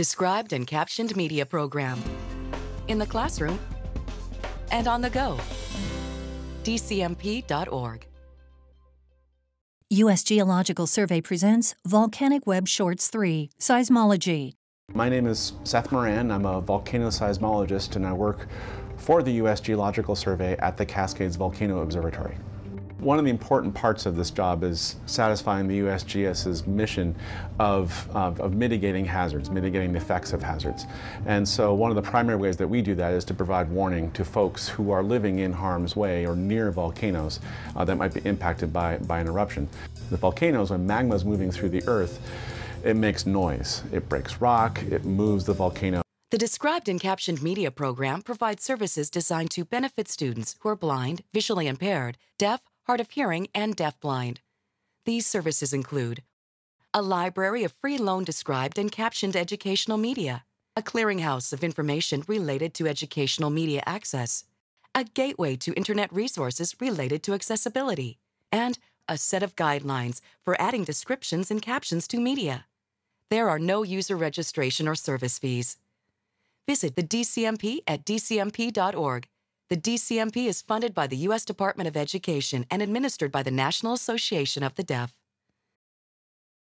described and captioned media program. In the classroom and on the go. dcmp.org. US Geological Survey presents Volcanic Web Shorts 3, Seismology. My name is Seth Moran. I'm a volcano seismologist and I work for the US Geological Survey at the Cascades Volcano Observatory. One of the important parts of this job is satisfying the USGS's mission of mitigating hazards, mitigating the effects of hazards. And so one of the primary ways that we do that is to provide warning to folks who are living in harm's way or near volcanoes that might be impacted by an eruption. The volcanoes, when magma is moving through the earth, it makes noise. It breaks rock, it moves the volcano. The described and captioned media program provides services designed to benefit students who are blind, visually impaired, deaf, hard of hearing, and deafblind. These services include a library of free loan described and captioned educational media, a clearinghouse of information related to educational media access, a gateway to internet resources related to accessibility, and a set of guidelines for adding descriptions and captions to media. There are no user registration or service fees. Visit the DCMP at dcmp.org. The DCMP is funded by the U.S. Department of Education and administered by the National Association of the Deaf.